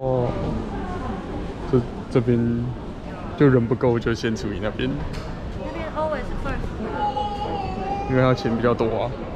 哦，这边就人不够，就先处理那边。 那边 always first。 因为他钱比较多啊。